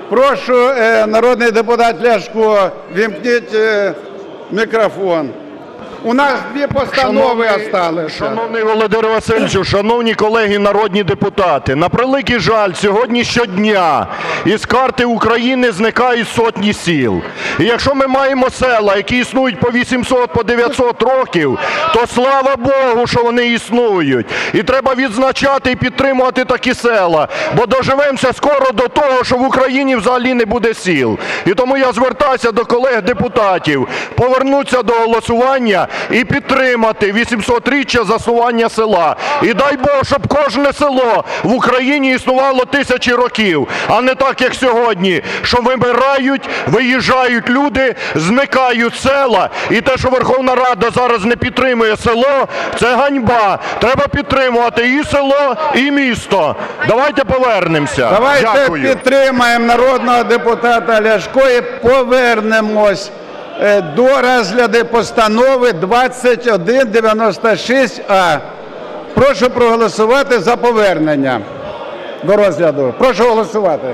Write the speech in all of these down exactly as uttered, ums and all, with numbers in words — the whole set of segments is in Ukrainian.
Прошу, е, народний депутат Ляшко, вімкніть е, мікрофон. У нас дві постанови залишилися. Шановний Володимир Васильович, шановні колеги народні депутати, на превеликий жаль, сьогодні щодня із карти України зникають сотні сіл. І якщо ми маємо села, які існують по вісімсот, по дев'ятсот років, то слава Богу, що вони існують. І треба відзначати і підтримувати такі села, бо доживемося скоро до того, що в Україні взагалі не буде сіл. І тому я звертаюся до колег-депутатів повернутися до голосування і підтримати вісімсотріччя заснування села. І дай Бог, щоб кожне село в Україні існувало тисячі років, а не так, як сьогодні, що вимирають, виїжджають люди, зникають села. І те, що Верховна Рада зараз не підтримує село, це ганьба. Треба підтримувати і село, і місто. Давайте повернемося. Давайте Дякую. підтримаємо народного депутата Ляшко і повернемось до розгляду постанови двадцять один дев'яносто шість а. Прошу проголосувати за повернення до розгляду. Прошу голосувати.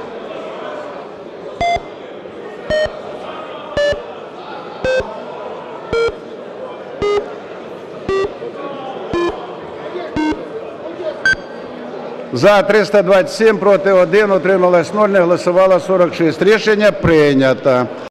За триста двадцять сім, проти один, утрималось нуль, не голосувало сорок шість. Рішення прийнято.